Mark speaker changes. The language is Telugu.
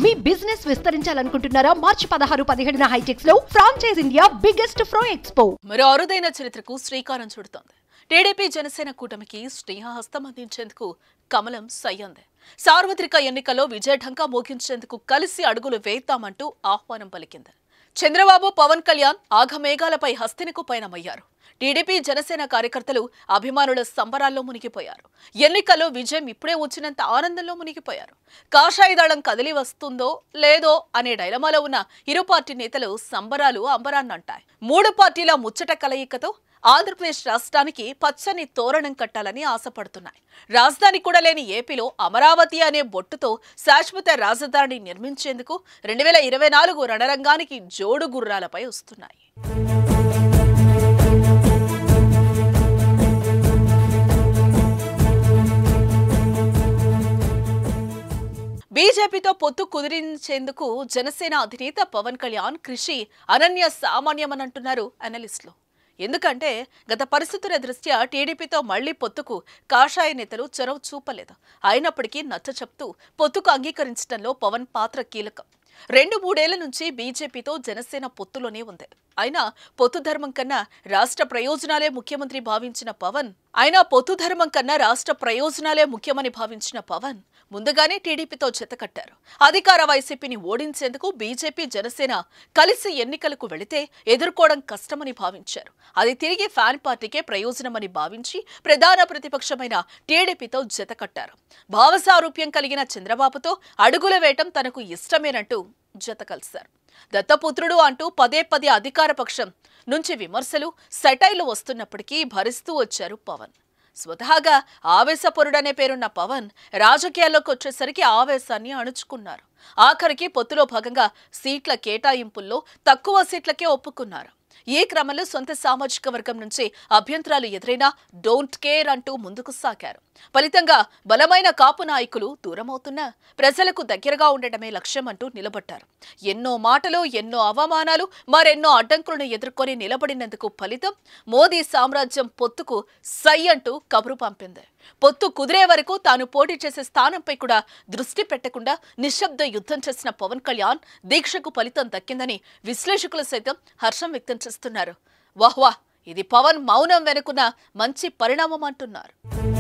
Speaker 1: మీ బిజినెస్ విస్తరించాలనుకుంటున్నారా? మార్చి 16-17న హైటెక్స్ లో ఫ్రాంచైజ్ ఇండియా బిగ్గెస్ట్ ఫ్రో ఎక్స్పో
Speaker 2: మరో అరుదైన చరిత్రకు శ్రీకారం చుడుతోంది. టీడీపీ జనసేన కూటమికి స్నేహహస్తం అందించేందుకు కమలం సయ్యంది. సార్వత్రిక ఎన్నికల్లో విజయఢంకా మోగించేందుకు కలిసి అడుగులు వేద్దామంటూ ఆహ్వానం పలికింది. చంద్రబాబు, పవన్ కళ్యాణ్ ఆఘమేఘాలపై హస్తినకు పయనమయ్యారు. టీడీపీ జనసేన కార్యకర్తలు అభిమానుల సంబరాల్లో మునిగిపోయారు. ఎన్నికల్లో విజయం ఇప్పుడే వచ్చినంత ఆనందంలో మునిగిపోయారు. కాషాయదళం కదిలి వస్తుందో లేదో అనే డైలమాలో ఉన్న ఇరు పార్టీ నేతలు సంబరాలు అంబరాన్నంటాయి. మూడు పార్టీల ముచ్చట కలయికతో ఆంధ్రప్రదేశ్ రాష్ట్రానికి పచ్చని తోరణం కట్టాలని ఆశపడుతున్నాయి. రాజధాని కూడా లేని ఏపీలో అమరావతి అనే బొట్టుతో శాశ్వత రాజధాని నిర్మించేందుకు 2024 రణరంగానికి జోడు గుర్రాలపై వస్తున్నాయి. బీజేపీతో పొత్తు కుదిరించేందుకు జనసేన అధినేత పవన్ కళ్యాణ్ కృషి అనన్య సామాన్యమనంటున్నారు అనలిస్టులు. ఎందుకంటే గత పరిస్థితుల దృష్ట్యా టీడీపీతో మళ్లీ పొత్తుకు కాషాయ నేతలు చొరవ చూపలేదు. అయినప్పటికీ నచ్చ చెప్తూ పొత్తుకు అంగీకరించడంలో పవన్ పాత్ర కీలకం. 2-3 ఏళ్ల నుంచి బీజేపీతో జనసేన పొత్తులోనే ఉంది. అయినా పొత్తు ధర్మం కన్నా రాష్ట్ర ప్రయోజనాలే ముఖ్యమని భావించిన పవన్ ముందుగానే టీడీపీతో జతకట్టారు. అధికార వైసీపీని ఓడించేందుకు బీజేపీ, జనసేన కలిసి ఎన్నికలకు వెళితే ఎదుర్కోవడం కష్టమని భావించారు. అది తిరిగి ఫ్యాన్ పార్టీకే ప్రయోజనమని భావించి ప్రధాన ప్రతిపక్షమైన టీడీపీతో జతకట్టారు. భావసారూప్యం కలిగిన చంద్రబాబుతో అడుగుల వేయటం తనకు ఇష్టమేనంటూ జత కలిశారు. దత్తపుత్రుడు అంటూ పదే అధికార పక్షం నుంచి విమర్శలు, సెటైర్లు వస్తున్నప్పటికీ భరిస్తూ వచ్చారు పవన్. స్వతహాగా ఆవేశపరుడనే పేరున్న పవన్ రాజకీయాల్లోకి వచ్చేసరికి ఆవేశాన్ని అణుచుకున్నారు. ఆఖరికి పొత్తులో భాగంగా సీట్ల కేటాయింపుల్లో తక్కువ సీట్లకే ఒప్పుకున్నారు. ఈ క్రమంలో సొంత సామాజిక వర్గం నుంచి అభ్యంతరాలు ఎదురైనా డోంట్ కేర్ అంటూ ముందుకు సాగారు. ఫలితంగా బలమైన కాపు నాయకులు దూరమవుతున్నా ప్రజలకు దగ్గరగా ఉండటమే లక్ష్యం అంటూ నిలబడ్డారు. ఎన్నో మాటలు, ఎన్నో అవమానాలు, మరెన్నో అడ్డంకులను ఎదుర్కొని నిలబడినందుకు ఫలితం మోదీ సామ్రాజ్యం పొత్తుకు సై అంటూ కబురు పంపింది. పొత్తు కుదిరే వరకు తాను పోటీ చేసే స్థానంపై కూడా దృష్టి పెట్టకుండా నిశ్శబ్ద యుద్ధం చేసిన పవన్ కళ్యాణ్ దీక్షకు ఫలితం దక్కిందని విశ్లేషకులు సైతం హర్షం వ్యక్తం చేస్తున్నారు. వాహ్, ఇది పవన్ మౌనం వెనుకున్న మంచి పరిణామం అంటున్నారు.